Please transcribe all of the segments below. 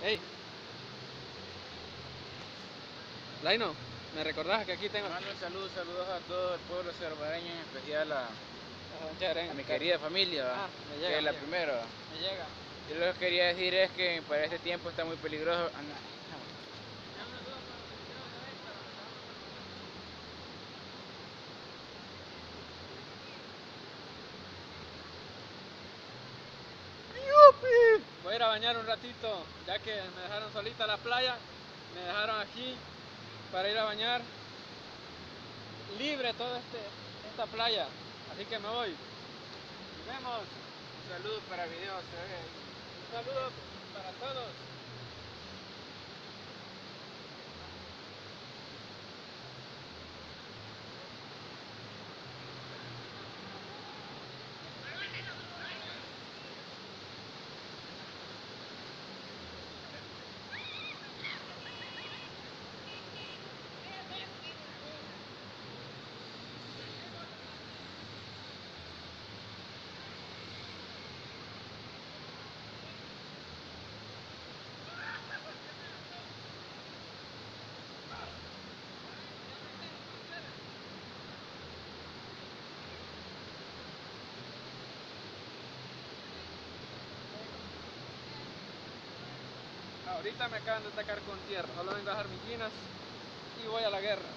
Hey, Laino, ¿me recordás que aquí tengo Mando un saludos a todo el pueblo salvadoreño, en especial a mucha areña? mi querida familia, Ah, me llega, que es me la llega. primera. Me llega. Yo lo que quería decir es que para este tiempo está muy peligroso. Voy a ir a bañar un ratito, ya que me dejaron solita la playa, me dejaron aquí para ir a bañar libre toda esta playa, así que me voy. Nos vemos. Un saludo para videos, se ve ahí. Un saludo para todos. Ahorita me acaban de atacar con tierra, solo vengo a dejar mis ginas y voy a la guerra.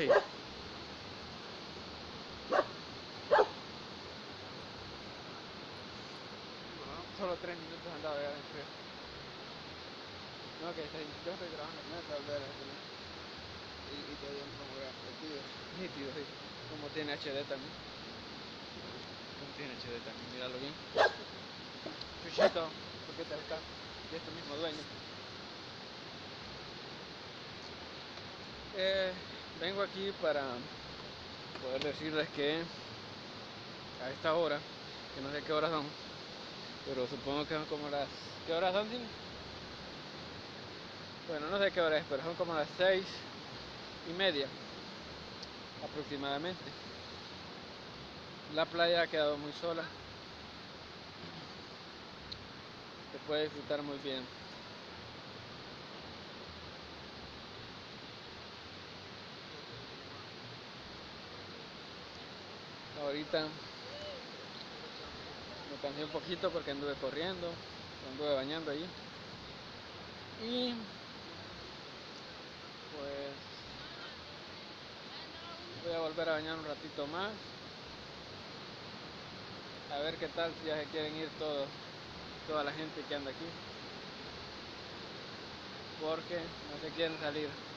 Sí. Solo 3 minutos andaba ya dentro. No, que yo estoy trabajando con él, tal vez. Y todavía no como tío. Nítido, sí. Como tiene HD también. Como tiene HD también, míralo bien. Chuchito, ¿por qué te está? Y este mismo dueño. Vengo aquí para poder decirles que a esta hora, que no sé qué horas son, pero supongo que son como las... ¿Qué horas son, Tim? Bueno, no sé qué hora es, pero son como las 6:30 aproximadamente. La playa ha quedado muy sola. Se puede disfrutar muy bien. Ahorita me cansé un poquito porque anduve corriendo, anduve bañando allí. Y pues voy a volver a bañar un ratito más. A ver qué tal si ya se quieren ir toda la gente que anda aquí. Porque no se quieren salir.